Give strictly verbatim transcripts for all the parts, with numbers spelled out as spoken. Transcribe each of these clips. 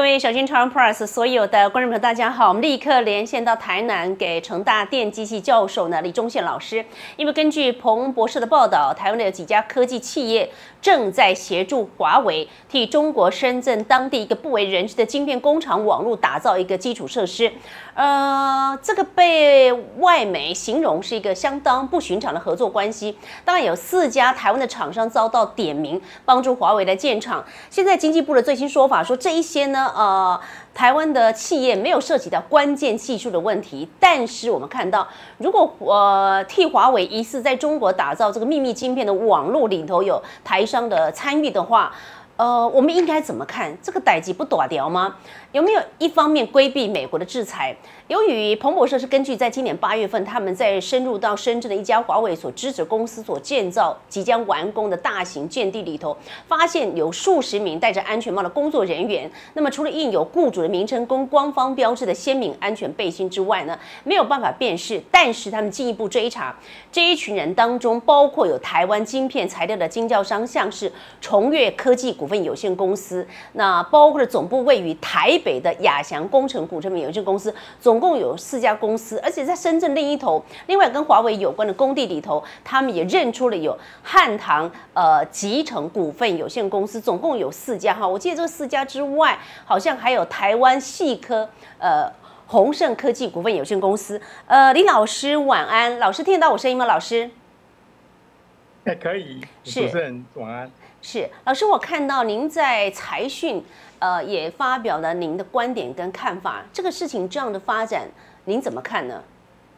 各位小金超人 Plus 所有的观众朋友，大家好！我们立刻连线到台南，给成大电机系教授呢李忠宪老师。因为根据彭博社的报道，台湾的有几家科技企业正在协助华为替中国深圳当地一个不为人知的晶片工厂网络打造一个基础设施。呃，这个被外媒形容是一个相当不寻常的合作关系。当然，有四家台湾的厂商遭到点名，帮助华为来建厂。现在经济部的最新说法说，这一些呢，呃，台湾的企业没有涉及到关键技术的问题。但是我们看到，如果呃替华为疑似在中国打造这个秘密晶片的网络里头有台商的参与的话，呃，我们应该怎么看？这个代志不大条吗？有没有一方面规避美国的制裁？由于彭博社是根据在今年八月份，他们在深入到深圳的一家华为所支持公司所建造、即将完工的大型建地里头，发现有数十名戴着安全帽的工作人员。那么除了印有雇主的名称跟官方标志的鲜明安全背心之外呢，没有办法辨识。但是他们进一步追查，这一群人当中包括有台湾晶片材料的经销商，像是崇越科技股份有限公司，那包括了总部位于台北的亚翔工程股份有限公司，总共有四家公司，而且在深圳另一头，另外跟华为有关的工地里头，他们也认出了有汉唐呃集成股份有限公司，总共有四家哈。我记得这四家之外，好像还有台湾细科呃宏盛科技股份有限公司。呃，李老师晚安，老师听得到我声音吗？老师？ 哎，可以，主持人晚安。 是老师，我看到您在财讯。呃，也发表了您的观点跟看法。这个事情这样的发展，您怎么看呢？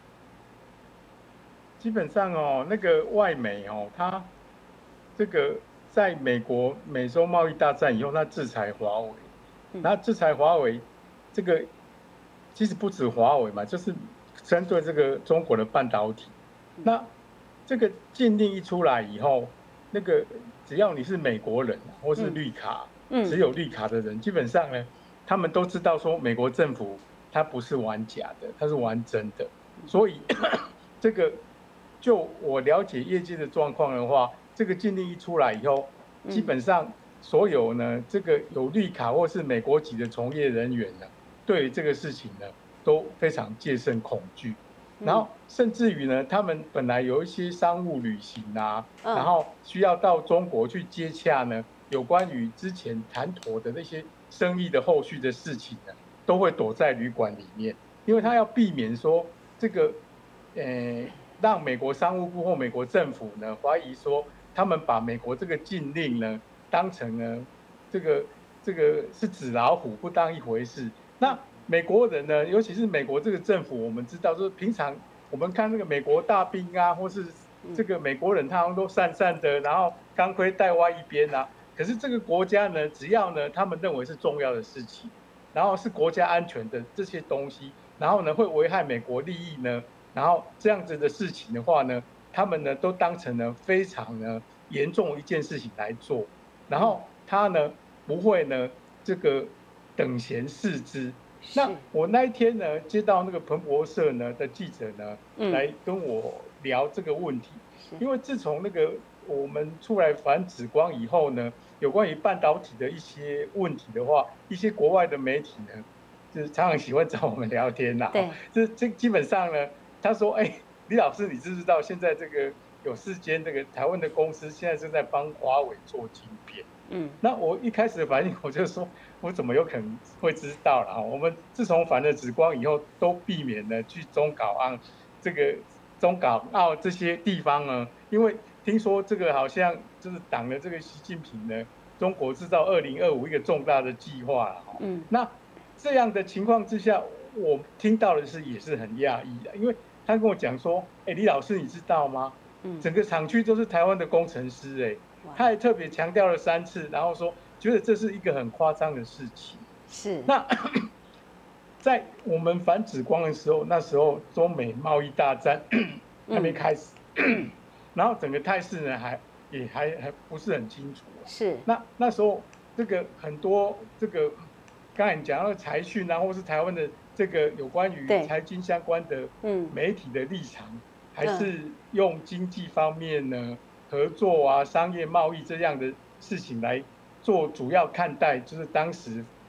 基本上哦，那个外媒哦，它这个在美国美洲贸易大战以后，它制裁华为，那制裁华为，这个其实不止华为嘛，就是针对这个中国的半导体。那这个禁令一出来以后，那个只要你是美国人或是绿卡。持有绿卡的人，基本上呢，他们都知道说，美国政府它不是玩假的，它是玩真的。所以这个就我了解业界的状况的话，这个禁令一出来以后，基本上所有呢这个有绿卡或是美国籍的从业人员呢，对于这个事情呢都非常戒慎恐惧。然后甚至于呢，他们本来有一些商务旅行啊，然后需要到中国去接洽呢。有关于之前谈妥的那些生意的后续的事情呢，都会躲在旅馆里面，因为他要避免说这个，呃，让美国商务部或美国政府呢怀疑说他们把美国这个禁令呢当成呢这个这个是纸老虎，不当一回事。那美国人呢，尤其是美国这个政府，我们知道，就是平常我们看那个美国大兵啊，或是这个美国人，他们都散散的，然后钢盔带歪一边啊。可是这个国家呢，只要呢他们认为是重要的事情，然后是国家安全的这些东西，然后呢会危害美国利益呢，然后这样子的事情的话呢，他们呢都当成呢非常呢严重一件事情来做，然后他呢不会呢这个等闲视之。那我那一天呢接到那个彭博社呢的记者呢来跟我聊这个问题，因为自从那个我们出来反紫光以后呢，有关于半导体的一些问题的话，一些国外的媒体呢，就是常常喜欢找我们聊天呐、啊。 对， 这这基本上呢，他说：“哎、欸，李老师，你知不知道现在这个有四间这个台湾的公司现在正在帮华为做晶片？”嗯，那我一开始的反应我就说，我怎么有可能会知道了？我们自从反了紫光以后，都避免了去中港澳这个中港澳这些地方呢，因为听说这个好像就是党的这个习近平呢，中国制造二零二五一个重大的计划了。嗯，那这样的情况之下，我听到的是也是很讶异的，因为他跟我讲说，哎、欸，李老师你知道吗？嗯，整个厂区都是台湾的工程师、欸，哎，他还特别强调了三次，然后说觉得这是一个很夸张的事情。 是， 那在我们反紫光的时候，那时候中美贸易大战还没开始。嗯然后整个态势呢，还也还还不是很清楚。 是。 那那时候这个很多这个，刚才你讲到的财讯啊，或是台湾的这个有关于财经相关的媒体的立场，还是用经济方面呢合作啊、商业贸易这样的事情来做主要看待，就是当时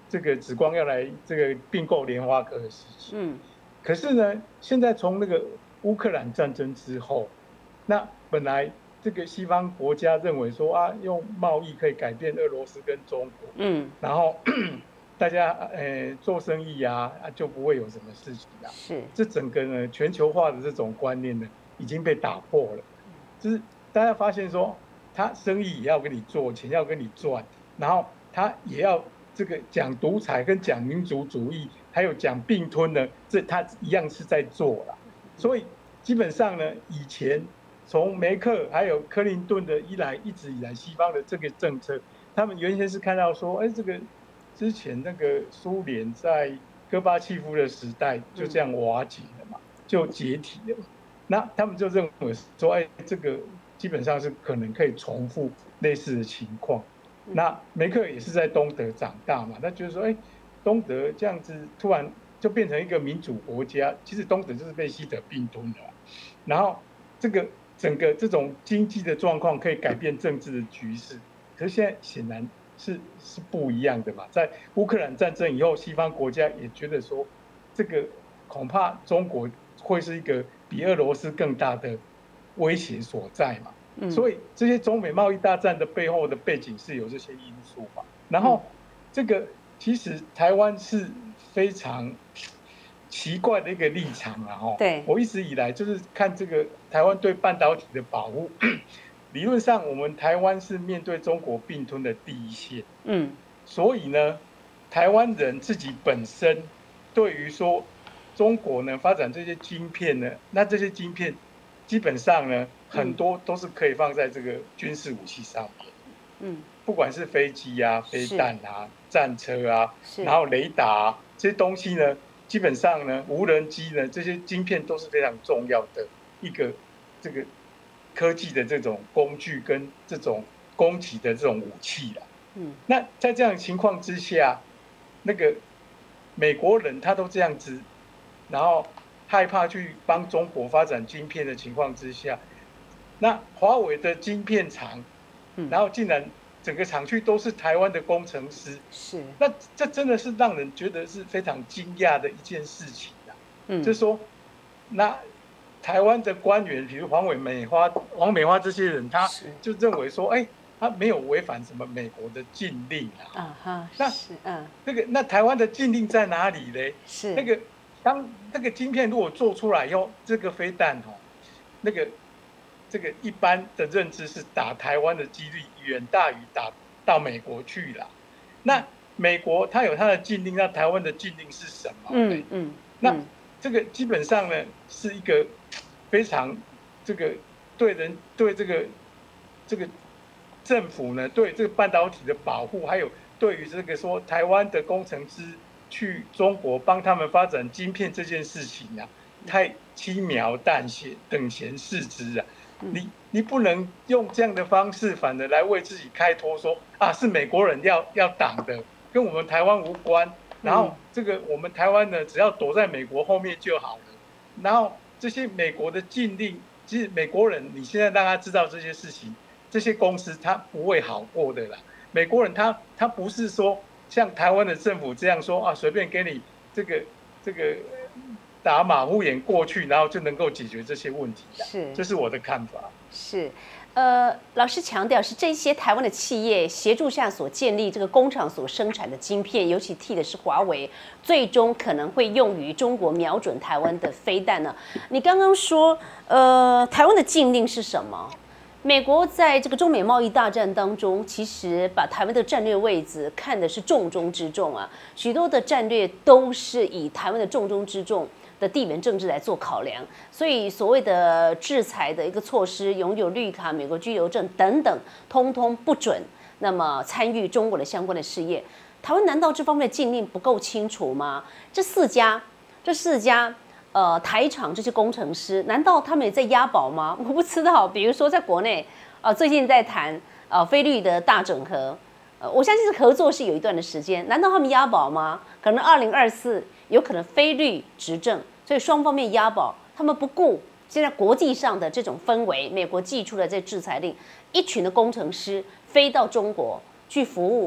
这个紫光要来这个并购联发科的事情。 嗯， 可是呢，现在从那个乌克兰战争之后，那本来这个西方国家认为说啊，用贸易可以改变俄罗斯跟中国，嗯，然后大家呃做生意啊啊就不会有什么事情啊。是，这整个呢全球化的这种观念呢已经被打破了，就是大家发现说，他生意也要跟你做，钱要跟你赚，然后他也要这个讲独裁跟讲民族主义，还有讲并吞呢，这他一样是在做啦。所以基本上呢，以前从梅克还有克林顿的以来，一直以来西方的这个政策，他们原先是看到说，哎，这个之前那个苏联在戈巴契夫的时代就这样瓦解了嘛，就解体了。那他们就认为说，哎，这个基本上是可能可以重复类似的情况。那梅克也是在东德长大嘛，他觉得说，哎，东德这样子突然就变成一个民主国家，其实东德就是被希特并吞的。然后这个整个这种经济的状况可以改变政治的局势，可是现在显然是是不一样的嘛。在乌克兰战争以后，西方国家也觉得说，这个恐怕中国会是一个比俄罗斯更大的威胁所在嘛。嗯、所以这些中美贸易大战的背后的背景是有这些因素嘛。然后这个其实台湾是非常奇怪的一个立场啊，哈。对，我一直以来就是看这个台湾对半导体的保护，理论上我们台湾是面对中国并吞的第一线，嗯，所以呢，台湾人自己本身对于说中国呢发展这些晶片呢，那这些晶片基本上呢很多都是可以放在这个军事武器上面，嗯，不管是飞机啊、飞弹啊、战车啊，然后雷达啊这些东西呢。基本上呢，无人机呢，这些晶片都是非常重要的一个这个科技的这种工具跟这种攻击的这种武器啦。嗯，那在这样的情况之下，那个美国人他都这样子，然后害怕去帮中国发展晶片的情况之下，那华为的晶片厂，然后竟然。整个厂区都是台湾的工程师，是那这真的是让人觉得是非常惊讶的一件事情啊。嗯，就是说，那台湾的官员，比如黄伟美花、黄美花这些人，他就认为说，哎，他没有违反什么美国的禁令啊。啊哈，那是嗯，那个那台湾的禁令在哪里嘞？是那个当那个晶片如果做出来以后，这个飞弹哦，那个。这个一般的认知是打台湾的几率远大于打到美国去了。那美国它有它的禁令，那台湾的禁令是什么？嗯嗯。那这个基本上呢是一个非常这个对人对这个这个政府呢对这个半导体的保护，还有对于这个说台湾的工程师去中国帮他们发展晶片这件事情啊，太轻描淡写、等闲视之啊。你你不能用这样的方式，反而来为自己开脱说，说啊是美国人要要挡的，跟我们台湾无关。然后这个我们台湾呢，只要躲在美国后面就好了。然后这些美国的禁令，其实美国人你现在让他知道这些事情，这些公司他不会好过的啦。美国人他他不是说像台湾的政府这样说啊，随便给你这个这个。打马虎眼过去，然后就能够解决这些问题。是，这是我的看法。 是，呃，老师强调是这些台湾的企业协助下所建立这个工厂所生产的晶片，尤其替的是华为，最终可能会用于中国瞄准台湾的飞弹呢。你刚刚说，呃，台湾的禁令是什么？美国在这个中美贸易大战当中，其实把台湾的战略位置看的是重中之重啊，许多的战略都是以台湾的重中之重的地缘政治来做考量，所以所谓的制裁的一个措施，拥有绿卡、美国居留证等等，通通不准。那么参与中国的相关的事业，台湾难道这方面的禁令不够清楚吗？这四家，这四家。呃，台厂这些工程师，难道他们也在押宝吗？我不知道。比如说，在国内，呃，最近在谈呃菲律的大整合，呃，我相信是合作是有一段的时间。难道他们押宝吗？可能二零二四有可能菲律执政，所以双方面押宝，他们不顾现在国际上的这种氛围，美国寄出的这制裁令，一群的工程师飞到中国去服务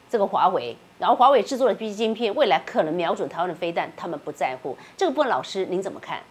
这个华为，然后华为制作的 B 晶片未来可能瞄准台湾的飞弹，他们不在乎。这个部分老师您怎么看？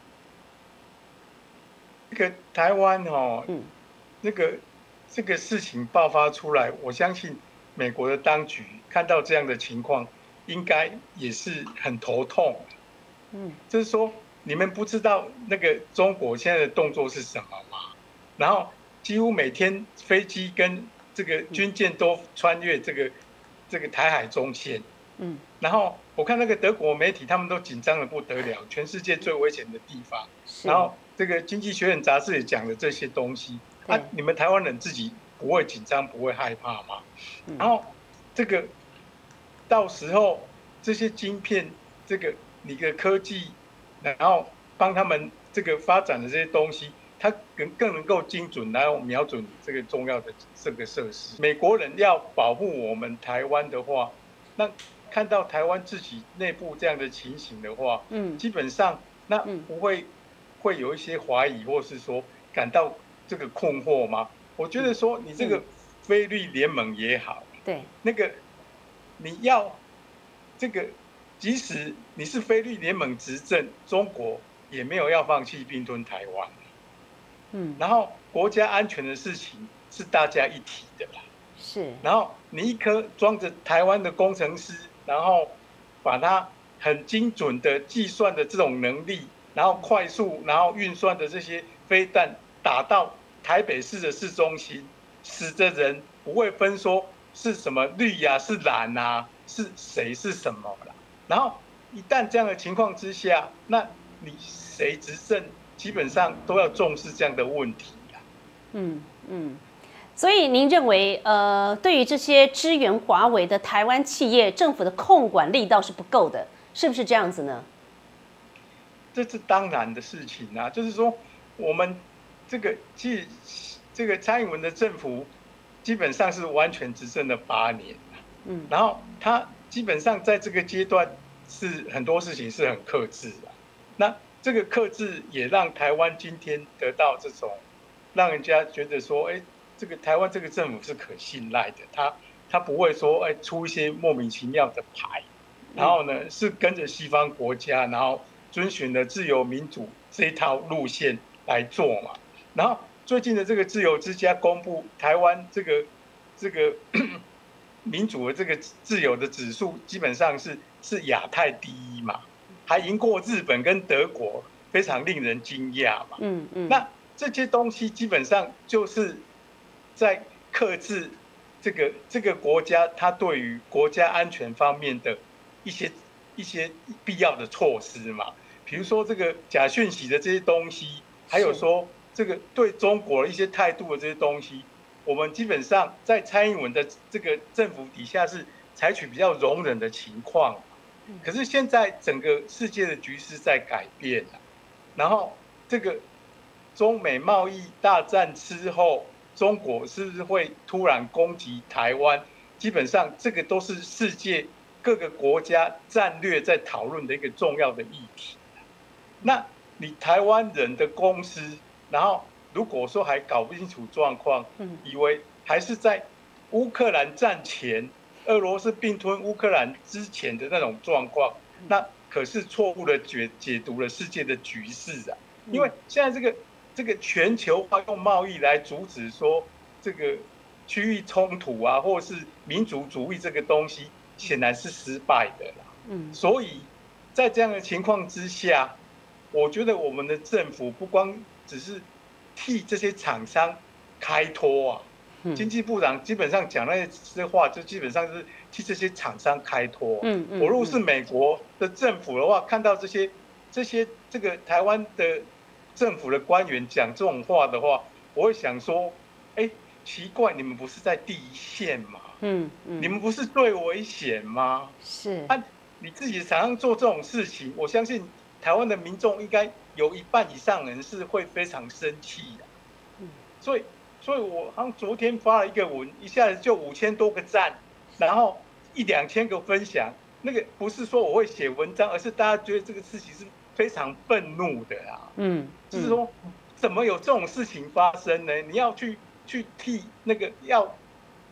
这个台湾哦，嗯，那个这个事情爆发出来，我相信美国的当局看到这样的情况，应该也是很头痛。嗯，就是说你们不知道那个中国现在的动作是什么吗？然后几乎每天飞机跟这个军舰都穿越这个这个台海中线，嗯，然后我看那个德国媒体他们都紧张的不得了，全世界最危险的地方。然后这个《经济学人》杂志也讲了这些东西，啊，你们台湾人自己不会紧张不会害怕吗？然后这个到时候这些晶片，这个你的科技，然后帮他们这个发展的这些东西。它更更能够精准，然后瞄准这个重要的这个设施。美国人要保护我们台湾的话，那看到台湾自己内部这样的情形的话，嗯，基本上那不会会有一些怀疑，或是说感到这个困惑吗？我觉得说你这个菲律联盟也好， 对， 那个你要这个，即使你是菲律联盟执政，中国也没有要放弃并吞台湾。嗯，然后国家安全的事情是大家一体的啦， 是。 然后你一颗装着台湾的工程师，然后把它很精准的计算的这种能力，然后快速，然后运算的这些飞弹打到台北市的市中心，死的人不会分说是什么绿呀、啊、是蓝啊，是谁是什么啦。然后一旦这样的情况之下，那你谁执政？基本上都要重视这样的问题呀、啊。 嗯嗯，所以您认为，呃，对于这些支援华为的台湾企业，政府的控管力道是不够的，是不是这样子呢？ 这是当然的事情啊，就是说我们这个其实这个蔡英文的政府基本上是完全执政了八年，嗯，然后他基本上在这个阶段是很多事情是很克制的，那。这个克制也让台湾今天得到这种，让人家觉得说，哎，这个台湾这个政府是可信赖的，他他不会说，哎，出一些莫名其妙的牌，然后呢是跟着西方国家，然后遵循了自由民主这一套路线来做嘛。然后最近的这个自由之家公布台湾这个这个民主的这个自由的指数，基本上是是亚太第一嘛。还赢过日本跟德国，非常令人惊讶嘛。嗯嗯。那这些东西基本上就是在克制这个这个国家它对于国家安全方面的一些一些必要的措施嘛。比如说这个假讯息的这些东西，还有说这个对中国的一些态度的这些东西，我们基本上在蔡英文的这个政府底下是采取比较容忍的情况。可是现在整个世界的局势在改变了，然后这个中美贸易大战之后，中国是不是会突然攻击台湾？基本上这个都是世界各个国家战略在讨论的一个重要的议题。那你台湾人的公司，然后如果说还搞不清楚状况，以为还是在乌克兰战前。俄罗斯并吞乌克兰之前的那种状况，那可是错误的解解读了世界的局势啊！因为现在这个这个全球化用贸易来阻止说这个区域冲突啊，或是民族主义这个东西，显然是失败的啦。嗯，所以在这样的情况之下，我觉得我们的政府不光只是替这些厂商开脱啊。经济部长基本上讲那些话，就基本上是替这些厂商开脱。嗯嗯。我如果是美国的政府的话，看到这些这些这个台湾的政府的官员讲这种话的话，我会想说，哎，奇怪，你们不是在第一线吗？嗯嗯。你们不是最危险吗？ 是。 啊，你自己常常做这种事情，我相信台湾的民众应该有一半以上人是会非常生气的。嗯。所以。所以我好像昨天发了一个文，一下子就五千多个赞，然后一两千个分享。那个不是说我会写文章，而是大家觉得这个事情是非常愤怒的啊。嗯，就是说怎么有这种事情发生呢？你要去去替那个要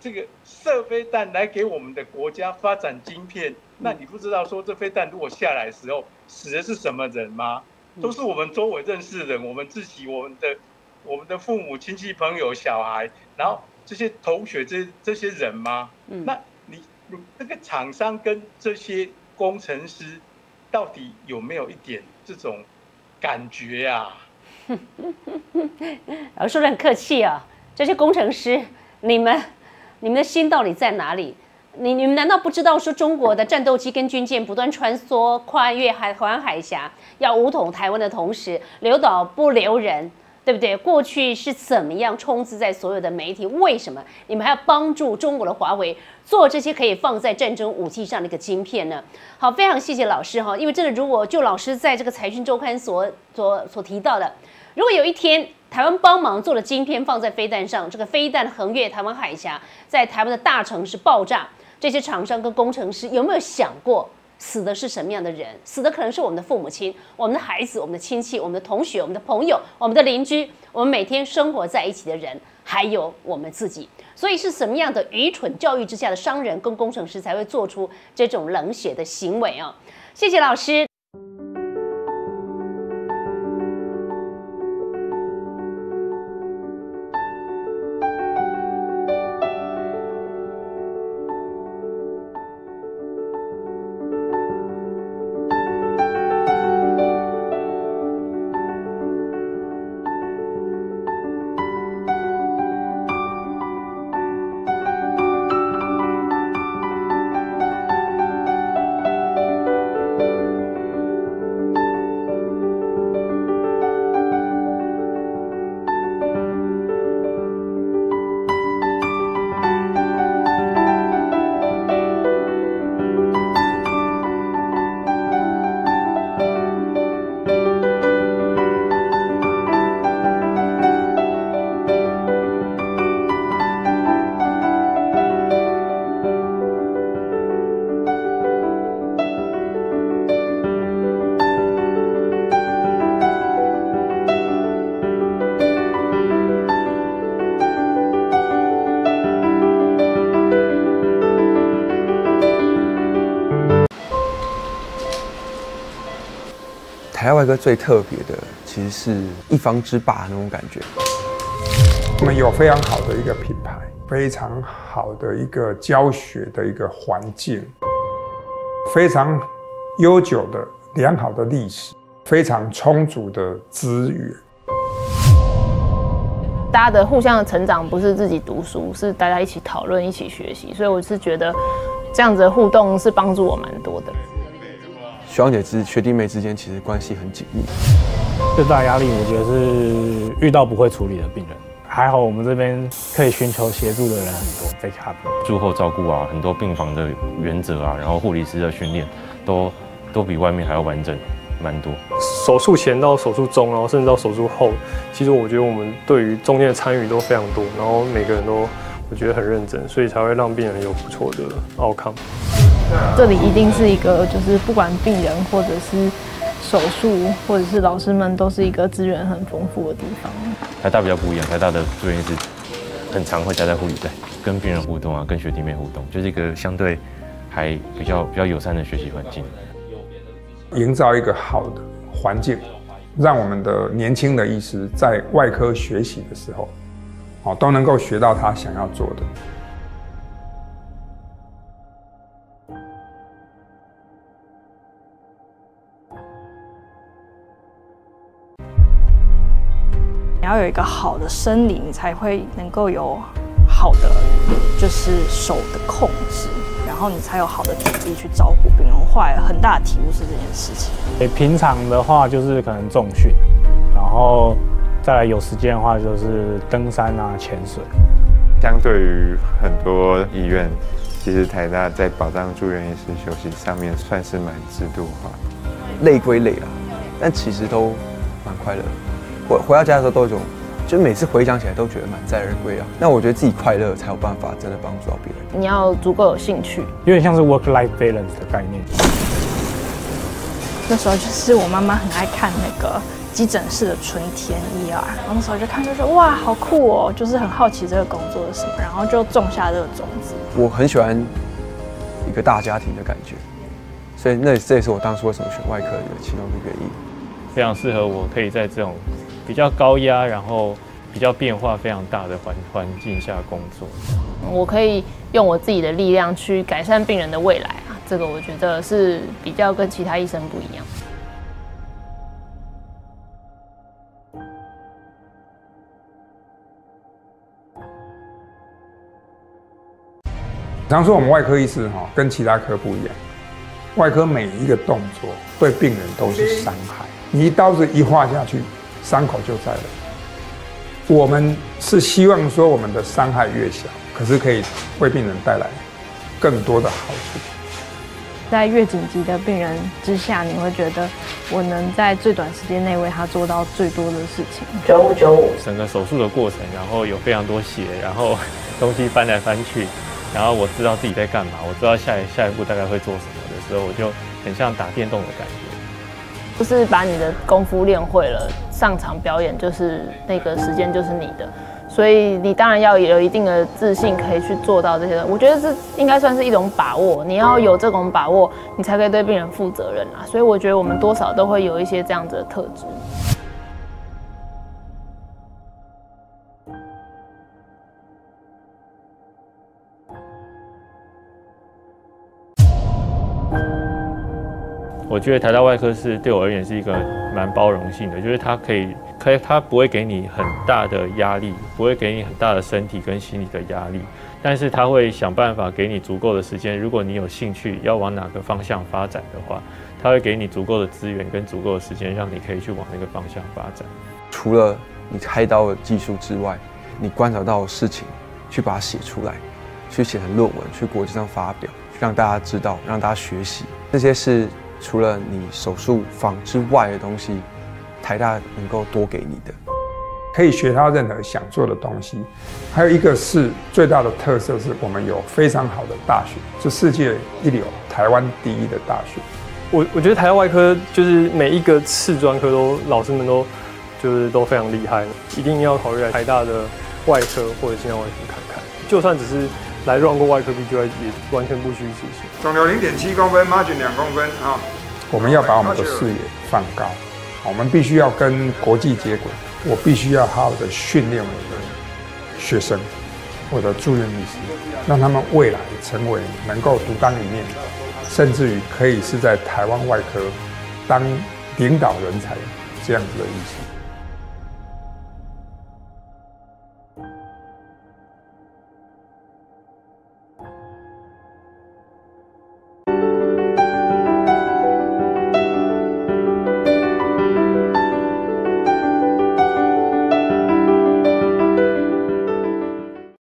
这个射飞弹来给我们的国家发展晶片，那你不知道说这飞弹如果下来的时候死的是什么人吗？都是我们周围认识的人，我们自己、我们的、我们的父母亲戚朋友、小孩，然后这些同学这这些人吗？嗯、那你你这个厂商跟这些工程师到底有没有一点这种感觉呀、啊？ 老师说的很客气啊，这些工程师，你们你们的心到底在哪里？你你们难道不知道说中国的战斗机跟军舰不断穿梭跨越海环海峡，要武统台湾的同时，留岛不留人，对不对？过去是怎么样充斥在所有的媒体？为什么你们还要帮助中国的华为做这些可以放在战争武器上的一个晶片呢？好，非常谢谢老师哈，因为真的，如果就老师在这个财讯周刊所所所提到的，如果有一天台湾帮忙做了晶片放在飞弹上，这个飞弹横越台湾海峡，在台湾的大城市爆炸。这些厂商跟工程师有没有想过，死的是什么样的人？死的可能是我们的父母亲、我们的孩子、我们的亲戚、我们的同学、我们的朋友、我们的邻居，我们每天生活在一起的人，还有我们自己。所以是什么样的愚蠢教育之下的商人跟工程师才会做出这种冷血的行为啊？谢谢老师。 台外歌最特别的，其实是一方之霸那种感觉。 我们有非常好的一个品牌，非常好的一个教学的一个环境，非常悠久的良好的历史，非常充足的资源。 大家的互相的成长不是自己读书，是大家一起讨论、一起学习，所以我是觉得这样子的互动是帮助我蛮多的。 学长姐之学弟妹之间其实关系很紧密。 最大压力我觉得是遇到不会处理的病人，还好我们这边可以寻求协助的人很多 ，backup。 术后照顾啊，很多病房的原则啊，然后护理师的训练都都比外面还要完整，蛮多。 手术前到手术中，然后甚至到手术后，其实我觉得我们对于中间的参与都非常多，然后每个人都我觉得很认真，所以才会让病人有不错的 outcome。 这里一定是一个，就是不管病人或者是手术，或者是老师们，都是一个资源很丰富的地方。 台大比较不一样，台大的住院医师很常会待在护理站，跟病人互动啊，跟学弟妹互动，就是一个相对还比较比较友善的学习环境。 营造一个好的环境，让我们的年轻的医师在外科学习的时候，哦，都能够学到他想要做的。 你要有一个好的生理，你才会能够有好的就是手的控制，然后你才有好的体力去照顾病人。我后来很大的体悟是这件事情。 平常的话就是可能重训，然后再来有时间的话就是登山啊、潜水。 相对于很多医院，其实台大在保障住院医师休息上面算是蛮制度化的。 累归累啦，但其实都蛮快乐的。回回到家的时候都有一种，就每次回想起来都觉得蛮载而归啊。那我觉得自己快乐才有办法真的帮助到别人。 你要足够有兴趣， 有点像是 work-life balance 的概念。 那时候就是我妈妈很爱看那个急诊室的春天 E R， 然后那时候就看就说哇好酷哦，就是很好奇这个工作是什么，然后就种下这个种子。 我很喜欢一个大家庭的感觉，所以那这也是我当初为什么选外科的其中一个原因。 非常适合我可以在这种比较高压，然后比较变化非常大的环环境下工作。 我可以用我自己的力量去改善病人的未来啊，这个我觉得是比较跟其他医生不一样。 常说我们外科医师哈跟其他科不一样，外科每一个动作对病人都是伤害，你一刀子一划下去，伤口就在了。我们是希望说我们的伤害越小，可是可以为病人带来更多的好处。 在越紧急的病人之下，你会觉得我能在最短时间内为他做到最多的事情。 九五九五，整个手术的过程，然后有非常多血，然后东西翻来翻去。然后我知道自己在干嘛，我知道下一下一步大概会做什么的时候，我就很像打电动的感觉。 就是把你的功夫练会了，上场表演就是那个时间就是你的，所以你当然要有一定的自信，可以去做到这些。我觉得这应该算是一种把握，你要有这种把握，你才可以对病人负责任啦。所以我觉得我们多少都会有一些这样子的特质。 我觉得台大外科是对我而言是一个蛮包容性的，就是它可以，可以，它不会给你很大的压力，不会给你很大的身体跟心理的压力，但是它会想办法给你足够的时间。如果你有兴趣要往哪个方向发展的话，它会给你足够的资源跟足够的时间，让你可以去往那个方向发展。 除了你开刀的技术之外，你观察到的事情，去把它写出来，去写成论文，去国际上发表，让大家知道，让大家学习，这些是。除了你手术房之外的东西，台大能够多给你的， 可以学到任何想做的东西。还有一个是最大的特色，是我们有非常好的大学，是世界一流、台湾第一的大学。 我我觉得台大外科就是每一个次专科都老师们都就是都非常厉害，一定要考虑来台大的外科或者心脏外科看看，就算只是。来 run 过外科 B G I 也完全不虚此行。 肿瘤零点七公分 ，margin 两公分啊。我们要把我们的视野放高，我们必须要跟国际接轨。我必须要好好的训练我的学生，我的住院医师，让他们未来成为能够独当一面，甚至于可以是在台湾外科当领导人才这样子的医师。